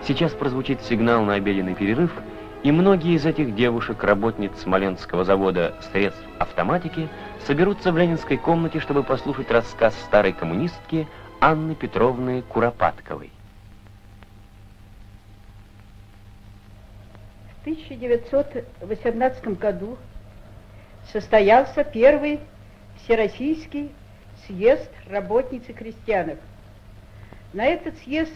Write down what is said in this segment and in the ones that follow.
Сейчас прозвучит сигнал на обеденный перерыв, и многие из этих девушек, работниц Смоленского завода средств автоматики, соберутся в ленинской комнате, чтобы послушать рассказ старой коммунистки Анны Петровны Куропатковой. В 1918 году состоялся первый Всероссийский съезд работниц и крестьянок. На этот съезд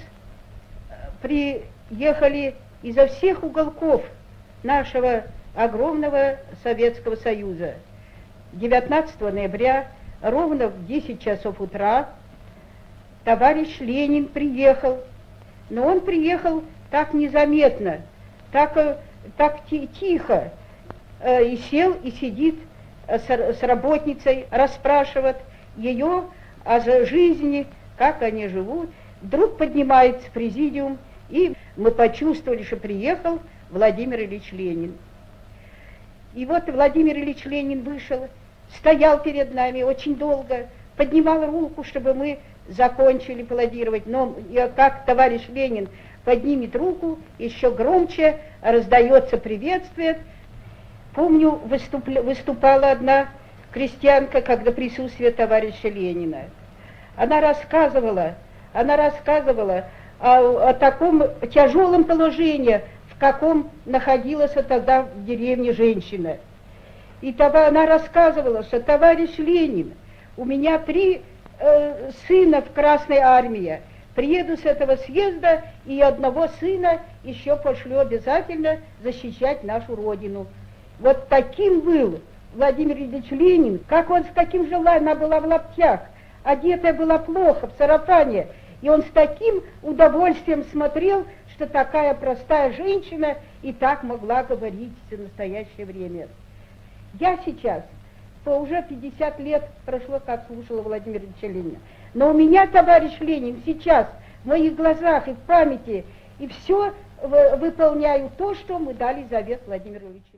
приехали изо всех уголков нашего огромного Советского Союза. 19 ноября ровно в 10 часов утра товарищ Ленин приехал, но он приехал так незаметно, так тихо, и сел и сидит с работницей, расспрашивает ее о жизни, как они живут. Вдруг поднимается президиум, и мы почувствовали, что приехал Владимир Ильич Ленин. И вот Владимир Ильич Ленин вышел, стоял перед нами очень долго, поднимал руку, чтобы мы закончили аплодировать. Но как товарищ Ленин поднимет руку, еще громче раздается приветствие. Помню, выступала одна крестьянка, когда присутствие товарища Ленина. Она рассказывала о таком тяжелом положении, в каком находилась тогда в деревне женщина. И она рассказывала, что товарищ Ленин, у меня 3 сына в Красной армии, приеду с этого съезда, и одного сына еще пошлю обязательно защищать нашу Родину. Вот таким был Владимир Ильич Ленин, как он с таким желанием, она была в лаптях, одетая была плохо, в сарафане, и он с таким удовольствием смотрел, что такая простая женщина и так могла говорить в настоящее время. Я сейчас, уже 50 лет прошло, как слушала Владимира Ильича Ленина, но у меня товарищ Ленин сейчас в моих глазах и в памяти, и все выполняю то, что мы дали завет Владимиру Ильичу.